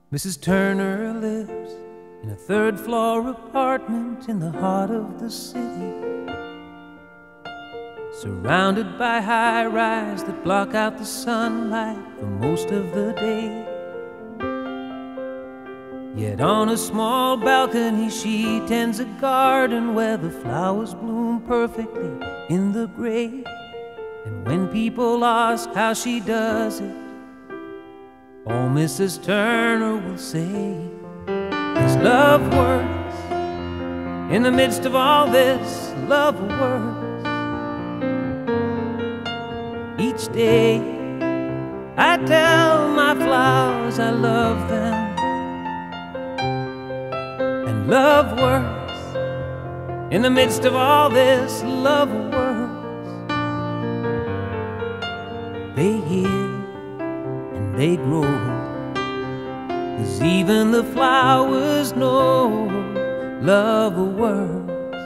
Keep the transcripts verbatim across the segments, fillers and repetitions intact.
Missus Turner lives in a third-floor apartment in the heart of the city, surrounded by high-rise that block out the sunlight for most of the day. Yet on a small balcony she tends a garden where the flowers bloom perfectly in the gray. And when people ask how she does it, oh, Missus Turner will say, "'Cause love works. In the midst of all this, love works. Each day I tell my flowers I love them, and love works. In the midst of all this, love works. They hear and they grow, 'cause even the flowers know love works."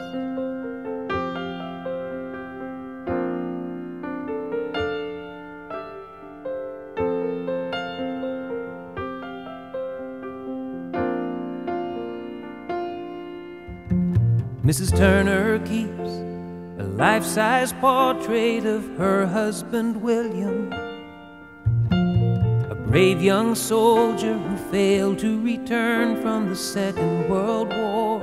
Missus Turner keeps a life-size portrait of her husband William, a brave young soldier who failed to return from the Second World War.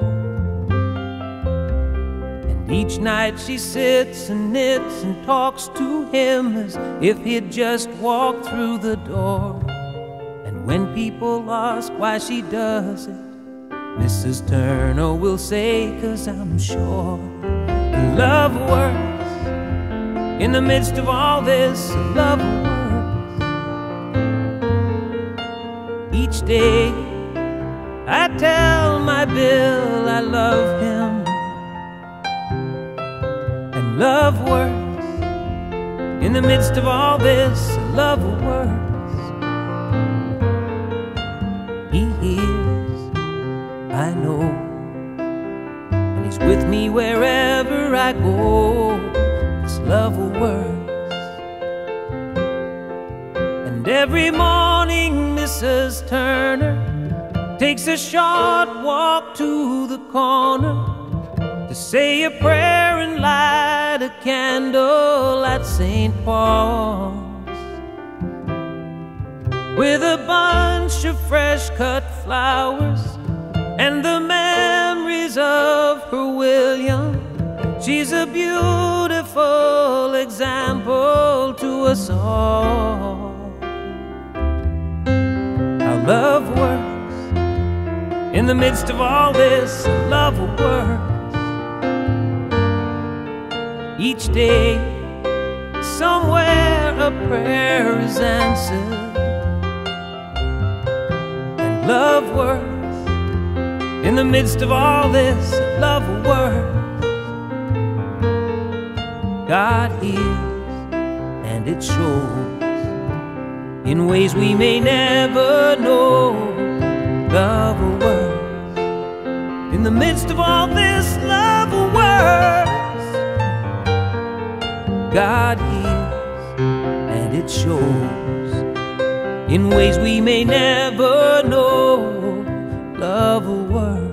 And each night she sits and knits and talks to him as if he'd just walked through the door. And when people ask why she does it, Missus Turner will say, "'Cause I'm sure love works. In the midst of all this, love works. Each day I tell my Bill I love him, and love works. In the midst of all this, love works. He hears, I know, and he's with me wherever I go. This love works. And every morning Missus Turner takes a short walk to the corner to say a prayer and light a candle at Saint Paul's, with a bunch of fresh cut flowers and the memories of her William. She's a beautiful example to us all. How love works. In the midst of all this, love works. Each day, somewhere a prayer is answered, and love works. In the midst of all this, love works. God hears, and it shows in ways we may never know. Love works. In the midst of all this, love works. God hears, and it shows in ways we may never know. Love works.